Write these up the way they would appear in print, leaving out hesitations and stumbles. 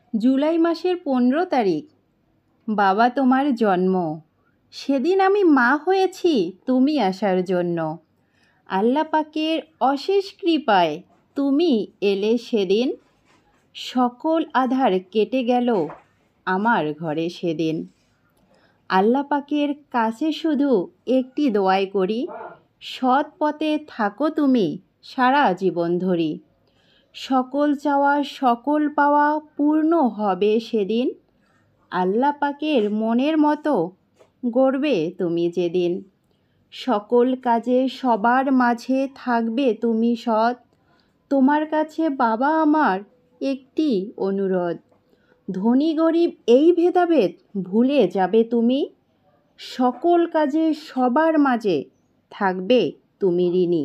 জুলাই মাসের 15 তারিখ বাবা তোমার জন্ম। সেদিন আমি মা হয়েছি তুমি আসার জন্য। আল্লাহ পাকের অশেষ কৃপায় তুমি এলে সেদিন। সকল আধার কেটে গেল আমার ঘরে সেদিন। আল্লাহ পাকের কাছে শুধু একটি দোয়াই করি, সৎ পথে থাকো তুমি সারা জীবন ধরি। সকল চাওয়া সকল পাওয়া পূর্ণ হবে সেদিন। আল্লাহ পাকের মনের মতো গড়বে তুমি যেদিন। সকল কাজে সবার মাঝে থাকবে তুমি সৎ। তোমার কাছে বাবা আমার একটি অনুরোধ, ধনী গরিব এই ভেদাভেদ ভুলে যাবে তুমি। সকল কাজে সবার মাঝে থাকবে তুমি ঋণী।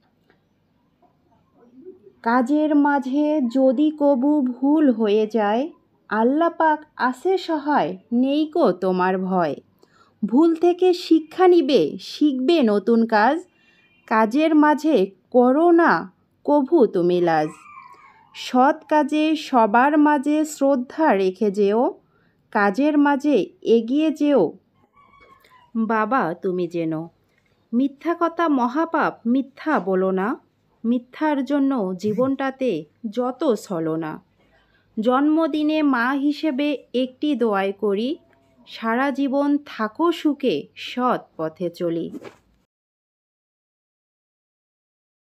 কাজের মাঝে যদি কবু ভুল হয়ে যায়, আল্লাহ পাক আছে সহায়, নেইকো তোমার ভয়। ভুল থেকে শিক্ষা নিবে, শিখবে নতুন কাজ। কাজের মাঝে করো না কভু তুমি লাজ। সৎ কাজে সবার মাঝে শ্রদ্ধা রেখে যেও। কাজের মাঝে এগিয়ে যেও বাবা তুমি যেন। মিথ্যা কথা মহাপাপ, মিথ্যা বলো না। মিথ্যার জন্য জীবনটাতে যত ছলনা। জন্মদিনে মা হিসেবে একটি দোয়াই করি, সারা জীবন থাকো সুখে সৎ পথে চলি।